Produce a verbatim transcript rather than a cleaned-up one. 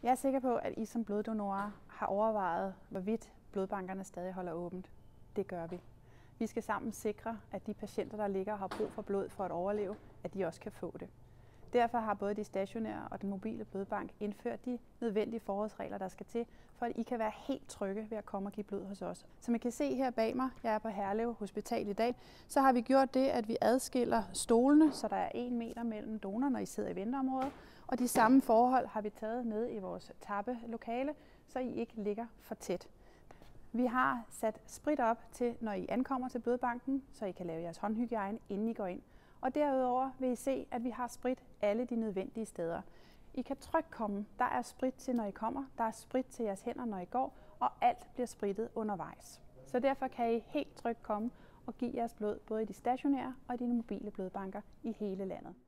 Jeg er sikker på, at I som bloddonorer har overvejet, hvorvidt blodbankerne stadig holder åbent. Det gør vi. Vi skal sammen sikre, at de patienter, der ligger og har brug for blod for at overleve, at de også kan få det. Derfor har både de stationære og den mobile blodbank indført de nødvendige forholdsregler, der skal til, for at I kan være helt trygge ved at komme og give blod hos os. Som I kan se her bag mig, jeg er på Herlev Hospital i dag, så har vi gjort det, at vi adskiller stolene, så der er en meter mellem donor, når I sidder i venteområdet. Og de samme forhold har vi taget ned i vores tappelokale, så I ikke ligger for tæt. Vi har sat sprit op til, når I ankommer til blodbanken, så I kan lave jeres håndhygiejne, inden I går ind. Og derudover vil I se, at vi har sprit alle de nødvendige steder. I kan trygt komme. Der er sprit til, når I kommer. Der er sprit til jeres hænder, når I går. Og alt bliver sprittet undervejs. Så derfor kan I helt trygt komme og give jeres blod både i de stationære og de mobile blodbanker i hele landet.